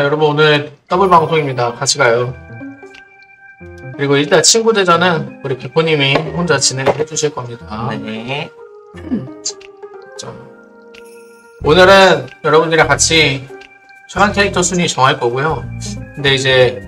자, 여러분 오늘 더블 방송입니다. 같이 가요. 그리고 일단 친구 대전은 우리 배포님이 혼자 진행을 해주실 겁니다. 네. 자, 오늘은 여러분들이랑 같이 최강 캐릭터 순위 정할 거고요. 근데 이제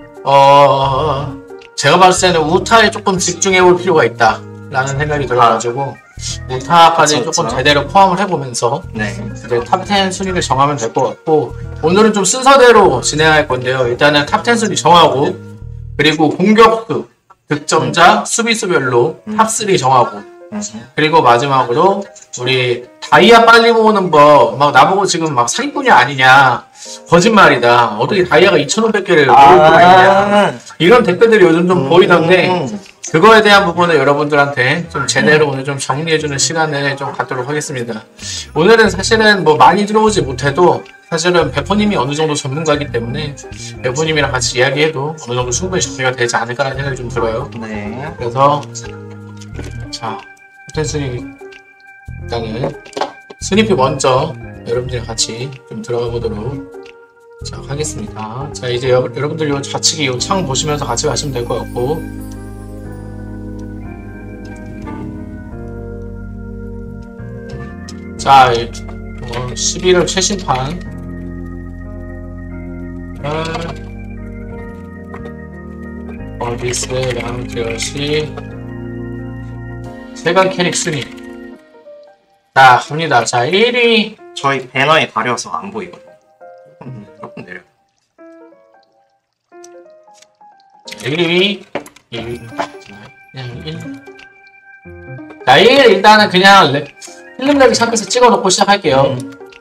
제가 봤을 때는 우타에 조금 집중해 볼 필요가 있다 라는 생각이 들어가지고 우타까지 조금 제대로 포함을 해보면서 이제 탑10 순위를 정하면 될 것 같고, 오늘은 좀 순서대로 진행할 건데요. 일단은 탑10 순위 정하고, 그리고 공격수, 득점자, 수비수별로 탑3 정하고, 그리고 마지막으로 우리 다이아 빨리 모으는 법, 막 나보고 지금 막 사기꾼이 아니냐, 거짓말이다, 어떻게 다이아가 2,500개를 모을 거 아니냐, 이런 댓글들이 요즘 좀 보이던데 그거에 대한 부분을 여러분들한테 좀 제대로 오늘 좀 정리해주는 시간을 좀 갖도록 하겠습니다. 오늘은 사실은 뭐 많이 들어오지 못해도 사실은 배포님이 어느 정도 전문가이기 때문에 배포님이랑 같이 이야기해도 어느 정도 충분히 정리가 되지 않을까라는 생각이 좀 들어요. 네. 그래서 자, 탑10 순위 일단은 순위표 먼저 여러분들이랑 같이 좀 들어가 보도록 자 하겠습니다. 자, 이제 여러분들 요 좌측에 요 창 보시면서 같이 가시면 될 것 같고, 자, 11월 최신판 어디스 라운드러시 세관 캐릭 순위 자 갑니다. 자, 1위 저희 배너에 가려서 안 보이거든요. 조금 내려. 1위 2위 그냥 1. 자, 1 일단은 그냥 필름렉이 샵에서 찍어놓고 시작할게요.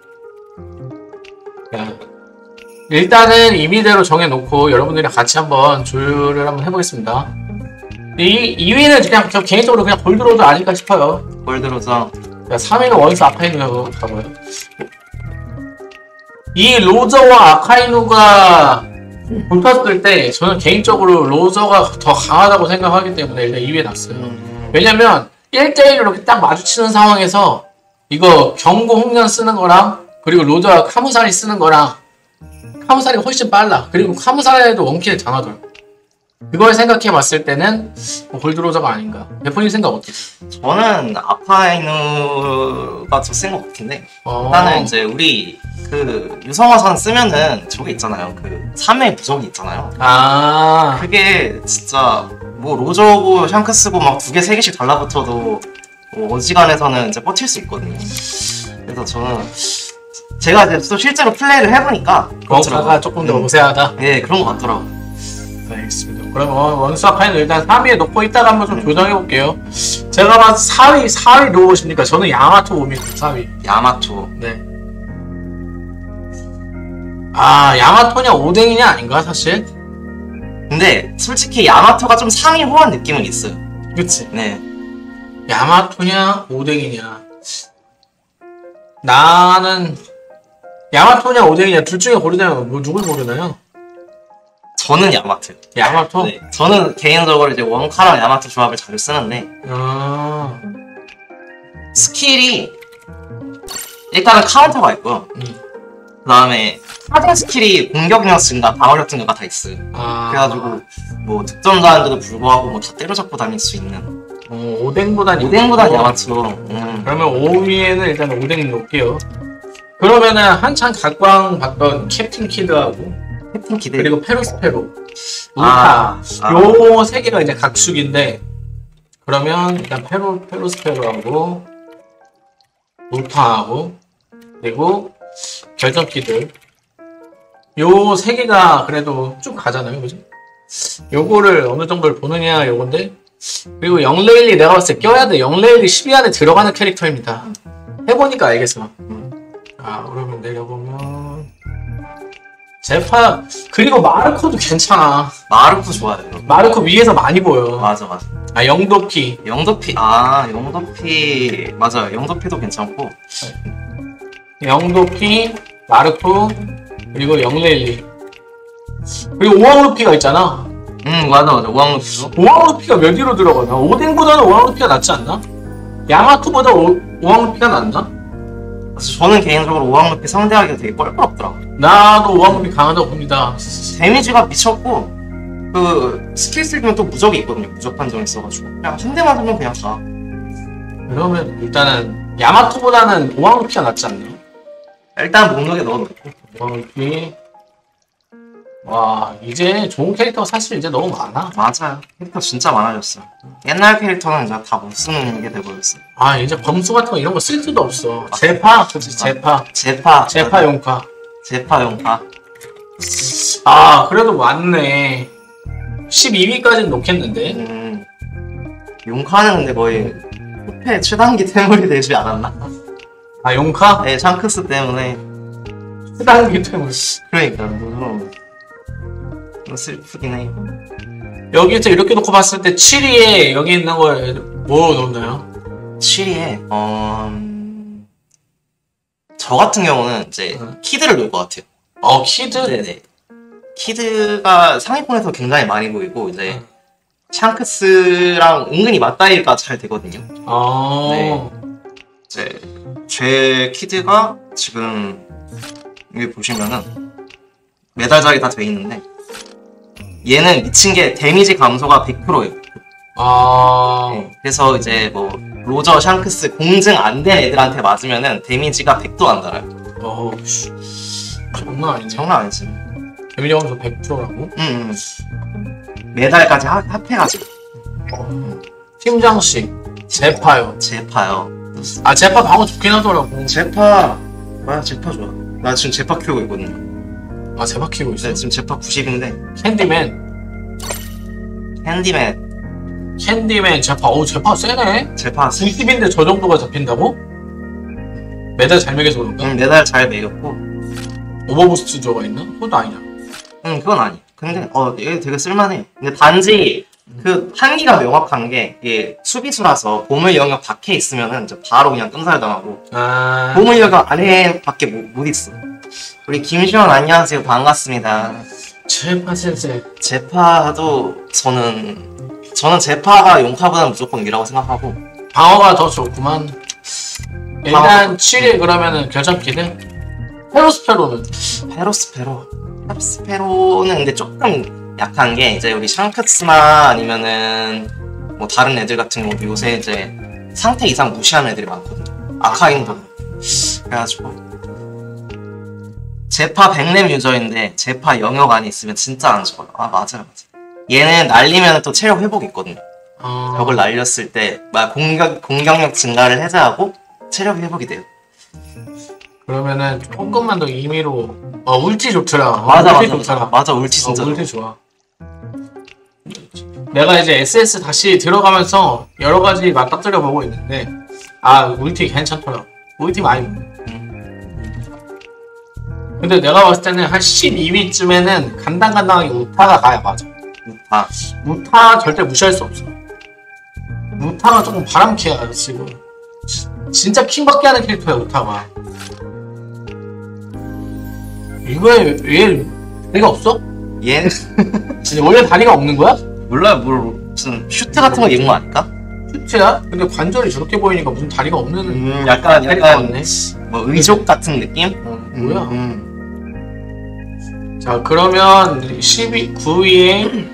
자, 일단은 임의대로 정해놓고 여러분들이랑 같이 한번 조율을 한번 해보겠습니다. 2위는 그냥 저 개인적으로 그냥 골드로드 아닐까 싶어요. 골드로서 3위는 원스 아카이누라고 가고요. 이 로저와 아카이누가 붙었을 때 저는 개인적으로 로저가 더 강하다고 생각하기 때문에 일단 2위에 놨어요. 왜냐면 1대1로 이렇게 딱 마주치는 상황에서 이거 경고 홍련 쓰는 거랑 그리고 로저와 카무사리 쓰는 거랑 카무사리가 훨씬 빨라. 그리고 카무사리에도 원킬을 당하더라고. 그걸 생각해 봤을 때는 골드로저가 아닌가. 배포님 생각 어때요? 저는 아카이누가 더 센 것 같은데, 일단은 이제 우리 그 유성화선 쓰면은 저게 있잖아요. 그 3회 부적이 있잖아요. 그게 진짜 뭐 로저고 샹크스고 막 2개 3개씩 달라붙어도 뭐 어지간해서는 이제 버틸 수 있거든요. 그래서 저는 제가 이제 또 실제로 플레이를 해보니까 원사가 조금 더 우세하다? 네, 그런 것 같더라고. 알겠습니다. 그럼 원스 아카이누 일단 3위에 놓고 이따가 한번 좀 조정해볼게요. 제가 봐서 4위 누구 보십니까? 저는 야마토 봅니다. 4위 야마토. 네. 야마토냐 오뎅이냐 아닌가 사실? 근데 솔직히 야마토가 좀 상위 호환 느낌은 있어요. 그치? 네. 야마토냐 오뎅이냐, 나는 야마토냐 오뎅이냐 둘 중에 고르자면 뭐 누굴 고르나요? 저는 야마토요. 야마토? 네. 저는 개인적으로 이제 원카랑 야마토 조합을 자주 쓰는데 스킬이 일단은 카운터가 있고요. 그 다음에 하등 스킬이 공격력 증가, 방어력 증가가 다 있어요. 그래가지고 뭐 득점자인데도 불구하고 뭐 다 때려잡고 다닐 수 있는. 오뎅보단 야마토. 그러면 5위에는 일단 오뎅 놓을게요. 그러면은 한창 각광 받던 캡틴 키드하고 그리고 페로스페로, 우타 요 세 개가 이제 각축인데, 그러면 일단 페로스페로하고 우타하고 그리고 결정키드 요 세 개가 그래도 쭉 가잖아요, 그죠? 요거를 어느 정도를 보느냐 요건데, 그리고 영레일리 내가 봤을 때 껴야 돼. 영레일리 10위 안에 들어가는 캐릭터입니다. 해보니까 알겠어. 그러면 내려보면 제파, 그리고 마르코도 괜찮아. 마르코 좋아요. 마르코 위에서 많이 보여. 맞아. 영도피 맞아요. 영도피도 괜찮고, 영도피, 마르코, 그리고 영레일리, 그리고 오왕루피가 있잖아. 맞아. 오왕루피도. 오왕루피가 몇 위로 들어가나? 오뎅보다는 오왕루피가 낫지 않나? 야마토보다 오왕루피가 낫나? 저는 개인적으로 오왕루피 상대하기가 되게 껄끄럽더라고. 나도 오왕루피 강하다고 봅니다. 데미지가 미쳤고 그 스킬 쓰면 또 무적이 있거든요. 무적 판정이 있어가지고 그냥 한 대 맞으면 그냥 다. 그러면 일단은 야마토보다는 오왕루피가 낫지 않나? 일단 목록에 넣어놓고. 오왕루피. 와, 이제 좋은 캐릭터가 사실 이제 너무 많아. 맞아요. 캐릭터 진짜 많아졌어. 옛날 캐릭터는 이제 다 못 쓰는 게 돼버렸어. 아, 이제 검수 같은 거 이런 거 쓸 수도 없어. 제파, 그치, 제파. 제파 용파. 제파 용파. 아, 그래도 많네. 12위까지는 놓겠는데. 용카는 근데 거의 후패 최단기 태물이 되지 않았나? 아, 용카? 네, 샹크스 때문에. 최단기 태물. 그러니까 너무 슬프긴 해. 여기서 이렇게 놓고 봤을 때 7위에 여기 있는 걸 뭐 놓나요? 7위에 저 같은 경우는 이제 키드를 놓을 것 같아요. 키드? 네네. 키드가 상위권에서 굉장히 많이 보이고 이제 샹크스랑 은근히 맞다이가 잘 되거든요. 네. 이제 제 키드가 지금 여기 보시면은 메달작이 다 돼 있는데 얘는 미친 게 데미지 감소가 100%예요. 네, 그래서 이제 뭐 로저, 샹크스 공증 안 된 애들한테 맞으면은 데미지가 100도 안 달아요. 장난 아니네. 장난 아니지. 데미지 감소 100%라고? 메달까지 합해가지고. 팀장씨, 제파요. 제파요. 아, 제파 방어 좋긴 하더라고. 제파 좋아. 나 지금 제파 키우고 있거든요. 아, 제파 키우고 있어? 네, 지금 제파 90인데. 캔디맨 제파. 제파 세네? 제파 90인데 저 정도가 잡힌다고? 메달 잘 매겨서 그런가? 메달 잘 매겼고. 오버부스트 저가 있나? 그것도 아니야. 그건 아니. 근데 얘 되게 쓸만해. 근데 단지 그 한계가 명확한 게 이게 수비수라서 보물 영역 밖에 있으면은 이제 바로 그냥 끔살당하고 보물 영역 안에밖에 못 있어. 우리 김시원 안녕하세요. 반갑습니다. 제파 센세. 제파도 저는 제파가 용카보다는 무조건 위라고 생각하고 방어가 더 좋구만. 일단 7위 그러면은 결정키는 페로스페로는 근데 조금 약한 게 이제 우리 샹크스나 아니면은 뭐 다른 애들 같은 경우 요새 이제 상태 이상 무시하는 애들이 많거든요. 아카인도. 그래가지고 제파 100렙 유저인데 제파 영역 안에 있으면 진짜 안 좋아요. 맞아. 얘는 날리면 또 체력 회복이 있거든요. 벽을 날렸을 때 공격력 증가를 해제하고 체력 회복이 돼요. 그러면은 조금만 더 임의로 울티 좋더라. 맞아 울티 진짜 울티 좋아. 내가 이제 SS 다시 들어가면서 여러 가지 맞닥뜨려 보고 있는데 울티 괜찮더라. 울티 많이 근데 내가 봤을 때는 한 12위쯤에는 간당간당하게 우타가 가야 맞아. 우타 절대 무시할 수 없어. 우타가 조금 바람캐야 지금. 진짜 킹받게 하는 캐릭터야 우타가. 이거에 얘 다리가 없어? 얘는 원래 다리가 없는 거야? 몰라요. 무슨 슈트 같은 거 입은 거 아닐까? 슈트야? 근데 관절이 저렇게 보이니까 무슨 다리가 없는 약간 뭐 의족 같은 느낌? 뭐야? 자 그러면 9위에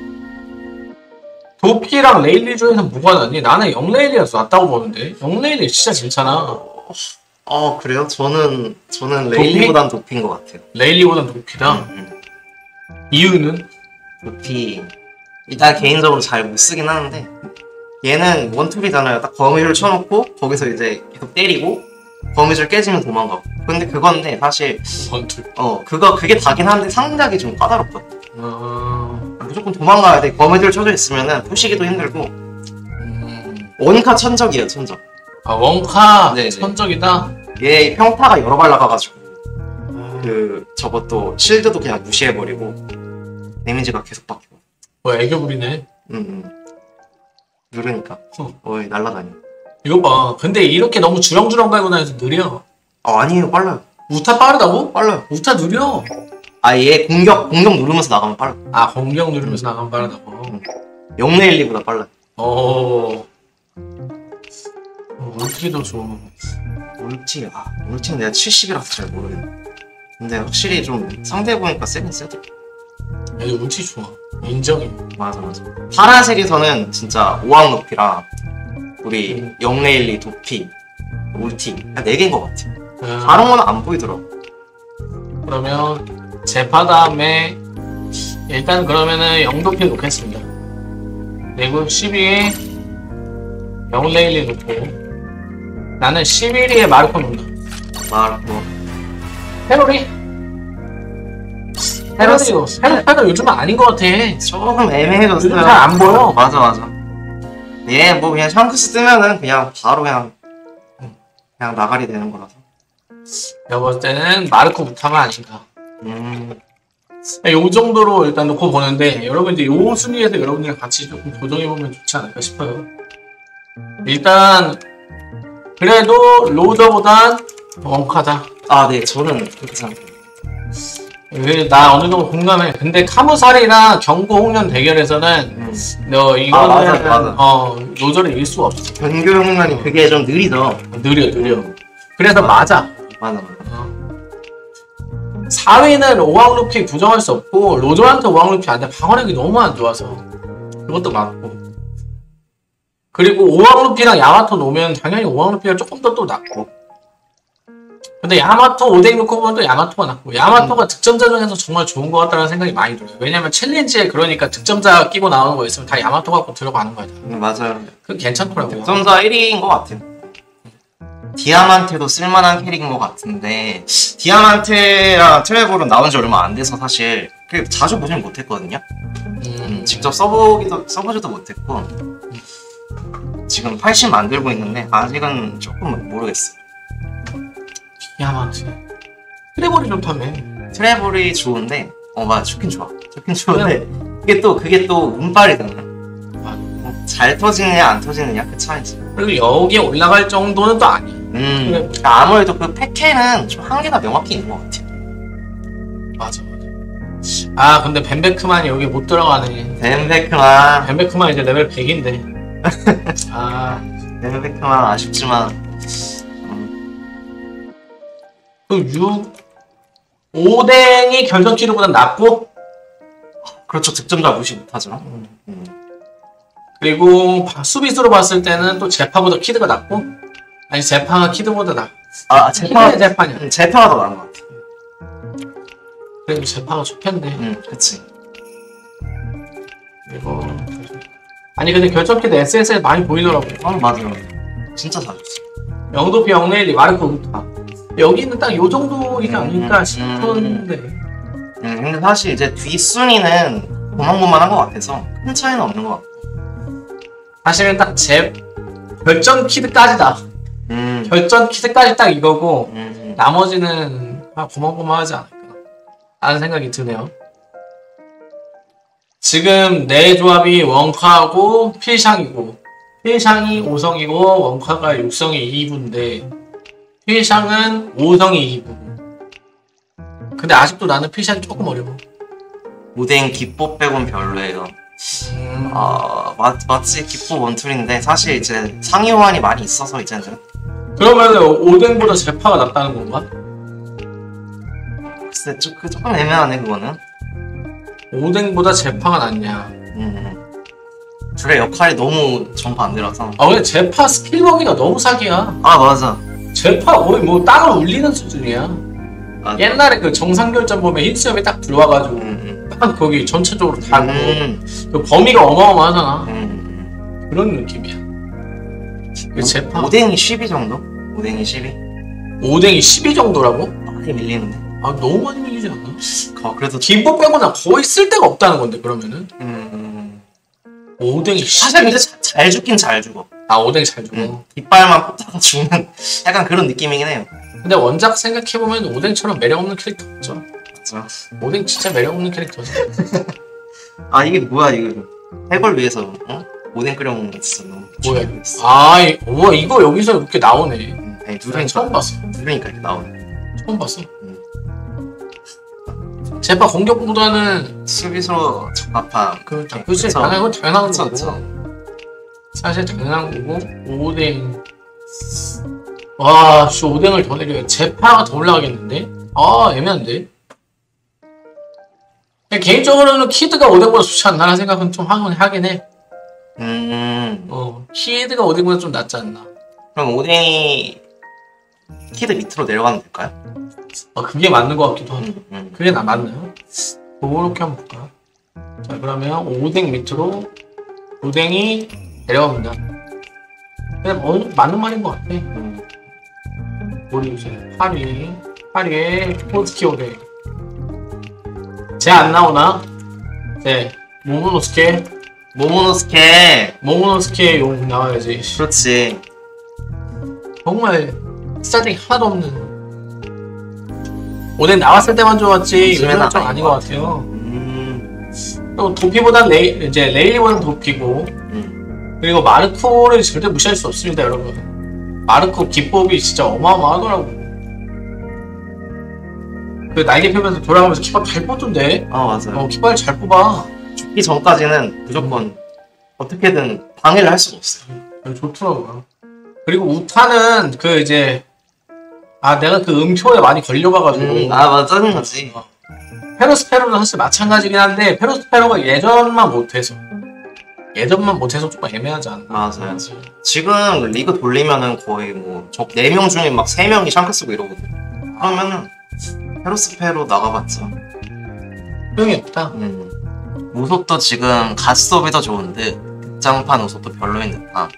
도피랑 레일리 중에서 뭐가 낫니? 나는 영레일리가 낫다고 보는데 영레일리 진짜 괜찮아. 그래요? 저는 레일리보단 도피인 것 같아요. 레일리보단 도피다? 이유는? 도피 일단 개인적으로 잘 못 쓰긴 하는데 얘는 원툴이잖아요. 딱 거미줄 쳐놓고 거기서 이제 계속 때리고 거미줄 깨지면 도망가고. 근데 그건데 사실 원툴 그게 다긴 한데 상작이 좀 까다롭거든. 무조건 도망가야 돼. 거미줄 쳐져 있으면은 푸시기도 힘들고. 원카 천적이에요. 천적. 원카 네네. 천적이다? 얘 평타가 여러 발 나가가지고 저것도 실드도 그냥 무시해버리고 데미지가 계속 바뀌고. 애교 부리네. 누르니까 날라다녀. 이거 봐. 근데 이렇게 너무 주렁주렁 갈고 다녀서 느려. 아니에요. 빨라요. 우타 빠르다고? 빨라요. 우타 느려. 얘 공격 누르면서 나가면 빨라. 공격 누르면서 나가면 빠르다고. 영레일리보다 빨라요. 울티도 좋아. 울티 내가 70이라서 잘 모르겠네. 근데 확실히 좀 상대 보니까 세긴 세더라. 여기 울티 좋아. 인정해. 맞아. 파란색에서는 진짜 오왕 높이랑 우리 영레일리, 도피, 울티 4개인 것 같아. 다른 거는 안 보이더라고. 그러면 제파 다음에 일단 그러면은 영도피 놓겠습니다. 그리고 12에 영레일리 놓고 나는 11위에 마르코 놓는다. 마르코. 페로리 요즘은 아닌 것 같아. 조금 애매해졌어요. 요즘 잘 안 보여. 맞아. 얘 뭐 그냥 샹크스 뜨면은 그냥 바로 그냥 나가리 되는 거라서. 내가 봤을 때는 마르코부터가 아닌가. 요 정도로 일단 놓고 보는데 여러분 이제 요 순위에서 여러분들이랑 같이 조금 조정해보면 좋지 않을까 싶어요. 일단 그래도 로저보단 원카다. 네, 저는 그렇게 생각해요. 나 어느 정도 공감해. 근데 카무살이랑 경고 홍련 대결에서는 너 이거는 맞아. 로저를 이길 수가 없어. 변교 홍련이 그게 좀 느리죠. 느려. 그래서 맞아. 4위는 오왕루피 부정할 수 없고 로저한테 오왕루피 안 돼. 방어력이 너무 안 좋아서 그것도 맞고. 그리고 오왕루피랑 야마토 놓으면 당연히 오왕루피가 조금 더 또 낫고. 근데 야마토 5대 놓고 보면 또 야마토가 낫고. 야마토가 득점자 중에서 정말 좋은 것 같다는 생각이 많이 들어요. 왜냐면 챌린지에 그러니까 득점자 끼고 나오는 거 있으면 다 야마토 갖고 들어가는 거야. 맞아요. 그건 괜찮더라고요. 득점자 1위인 것 같아요. 디아만테도 쓸만한 캐릭인 것 같은데 디아만테랑 트레볼은 나온 지 얼마 안 돼서 사실 자주 보지는 못했거든요. 직접 써보지도 못했고 지금 80 만들고 있는데 아직은 조금 모르겠어요. 디아만테 트레볼이 좋다며. 트레볼이 좋은데 맞아 좋긴 좋은데 그게 또 운빨이잖아. 잘 터지느냐 안 터지느냐 그 차이지. 그리고 여기에 올라갈 정도는 또 아니야. 그러니까 아무래도 그 패캐는 좀 한계가 명확히 있는 것 같아. 맞아. 근데 벤베크만이 여기 못 들어가네. 벤베크만 이제 레벨 100인데. 벤베크만 아쉽지만. 그 5댕이 결정 치료보다 낫고. 그렇죠. 득점자 무시 못하죠. 그리고 수비수로 봤을 때는 또 제파보다 키드가 낫고. 아니 제파가 키드보다 낫고. 제파가 더 나은 것 같아. 그래도 제파가 좋겠네. 그치. 그리고 아니 근데 결정 키드 SSL 많이 보이더라고. 맞아요. 진짜 잘했어. 영도피, 영레일리, 마르코, 우타. 여기는 딱 요 정도이지 않을까 싶었는데. 근데 사실 이제 뒷순위는 고만고만한 것 같아서 큰 차이는 없는 것 같고. 사실은 딱 결정 키드까지다. 결정 키드까지 딱 이거고 나머지는 고만고만하지 않을까 라는 생각이 드네요. 지금 내 조합이 원카하고 필샹이고 필샹이 5성이고 원카가 6성이 2부인데 필샹은 5성이 2부. 근데 아직도 나는 필샹이 조금 어려워. 오뎅 기포 빼곤 별로예요. 마치 기포 원툴인데 사실 이제 상위 호환이 많이 있어서 이제는. 그러면 오뎅보다 제파가 낫다는 건가? 글쎄 조금 애매하네 그거는. 오뎅보다 제파가 낫냐? 둘의 역할이 너무 정반대라서. 근데 제파 스킬 범위가 너무 사기야. 맞아. 제파 거의 뭐 땅을 울리는 수준이야. 옛날에 그 정상결전 보면 힌스점이 딱 들어와가지고 딱 거기 전체적으로 다 그 범위가 어마어마하잖아. 그런 느낌이야. 그 제파 오뎅이 12 정도? 오뎅이 12? 오뎅이 12 정도라고? 많이 밀리는데. 너무 많이 밀리지 않나? 그래도 김포 빼고는 거의 쓸 데가 없다는 건데 그러면은. 오뎅이 사실 근데 잘 죽긴 잘 죽어. 오뎅이 잘 죽어. 뒷발만 뽑다가 죽는 약간 그런 느낌이긴 해요. 근데 원작 생각해보면 오뎅처럼 매력없는 캐릭터 없죠. 맞아. 오뎅 진짜 매력없는 캐릭터죠. 이게 뭐야 이거. 해골 위해서 오뎅 끓여 먹는 거 진짜 너무 뭐야. 이거 여기서 이렇게 나오네. 누르니까 처음 봤어. 누르니까 이렇게 나오네. 처음 봤어. 제파 공격보다는 수비수로 적합한. 그치. 당연한 거고. 사실 당연한 거고. 오뎅 와, 씨, 오뎅을 더 내려. 제파가 더 올라가겠는데? 아, 애매한데? 개인적으로는 키드가 오뎅보다 좋지 않나 생각은 좀 하긴 해. 키드가 오뎅보다 좀 낫지 않나. 그럼 오뎅이 키드 밑으로 내려가면 될까요? 그게 맞는 것 같기도 하고. 그게 맞나요? 그렇게 한번 볼까? 자, 그러면 오뎅 밑으로 오뎅이 내려갑니다. 그냥 맞는 말인 것 같아. 우리 이제 8위에 포스키 오뎅. 쟤 안 나오나? 네, 모모노스케 용 나와야지. 그렇지. 정말 스타팅 하나도 없는. 오뎅 나왔을 때만 좋았지 요즘은 좀 아닌 것 같아요. 또 도피보단 레일리보단 도피고. 그리고 마르코를 절대 무시할 수 없습니다, 여러분. 마르코 기법이 진짜 어마어마하더라고. 그 날개 펴면서 돌아가면서 깃발 잘 뽑던데? 맞아요. 깃발 잘 뽑아. 죽기 전까지는 무조건 어떻게든 방해를 할 수가 없어요. 좋더라고요. 그리고 우타는 내가 그 음표에 많이 걸려봐가지고. 맞아, 짜증나지. 페로스페로는 사실 마찬가지긴 한데, 페로스페로가 예전만 못해서 조금 애매하지 않나. 맞아요. 지금 리그 돌리면은 거의 저 4명 중에 막 3명이 샹크 쓰고 이러거든. 그러면은 페로스페로 나가봤자 소용이 없다. 우소도 지금 가스업이 더 좋은데 극장판 우소도 별로인 듯한.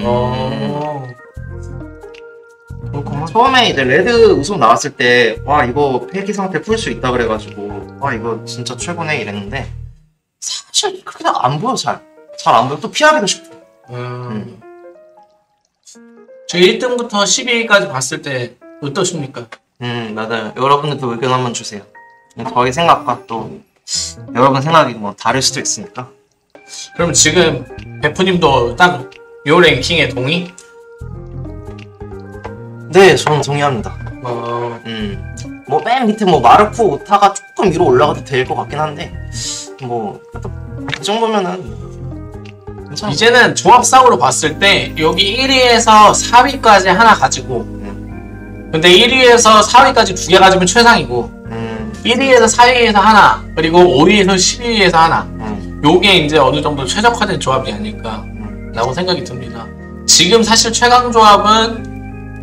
그렇구나. 처음에 이제 레드 우소 나왔을 때 와 이거 폐기 상태 풀 수 있다 그래가지고 와 이거 진짜 최고네 이랬는데 사실 그렇게 안 보여. 잘 안 보여. 또 피하기도 쉽고. 저 1등부터 10위까지 봤을 때 어떠십니까? 맞아요. 여러분들도 의견 한번 주세요. 저희 생각과 또 여러분 생각이 다를 수도 있으니까. 그럼 지금 베프님도 딱 요 랭킹에 동의? 네, 저는 동의합니다. 맨 밑에 마르코 오타가 조금 위로 올라가도 될 것 같긴 한데 그 정도면은 괜찮아. 이제는 조합상으로 봤을 때 여기 1위에서 4위까지 하나 가지고 근데 1위에서 4위까지 2개 가지면 최상이고 1위에서 4위에서 하나 그리고 5위에서 10위에서 하나 요게 이제 어느 정도 최적화된 조합이 아닐까 라고 생각이 듭니다. 지금 사실 최강 조합은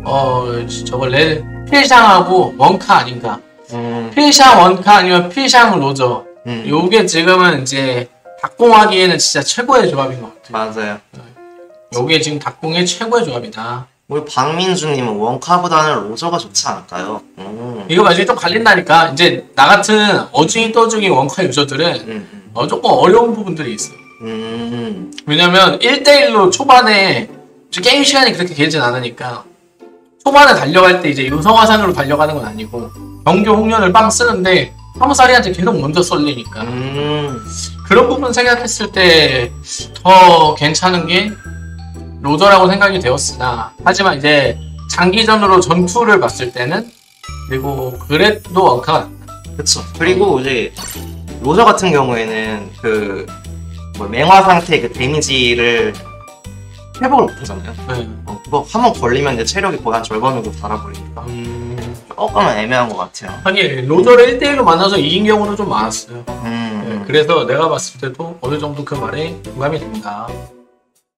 필샹하고 원카 아닌가. 필샹 원카 아니면 필샹 로저. 요게 지금은 이제 닭공하기에는 진짜 최고의 조합인 것 같아요. 맞아요. 요게 지금 닭공의 최고의 조합이다. 우리 박민주님은 원카보다는 로저가 좋지 않을까요? 이거 나중에 좀 갈린다니까. 이제 나 같은 어중이 떠중이 원카 유저들은 조금 어려운 부분들이 있어. 왜냐면 1대1로 초반에 게임 시간이 그렇게 길진 않으니까 초반에 달려갈 때 이제 유성화산으로 달려가는 건 아니고 정교 홍련을 빵 쓰는데 하무사리한테 계속 먼저 쏠리니까 그런 부분 생각했을 때 더 괜찮은 게 로저라고 생각이 되었으나 하지만 이제 장기전으로 전투를 봤을 때는 그리고 그래도 원카가 낫다. 그쵸. 그리고 이제 로저 같은 경우에는 맹화 상태 그 데미지를 회복을 못하잖아요. 그거 한번 걸리면 이제 체력이 거의 한 절반으로 달아버리니까 조금은 애매한 것 같아요. 아니 로저를 1대1로 만나서 이긴 경우도 좀 많았어요. 그래서 내가 봤을 때도 어느 정도 그 말에 공감이 됩니다.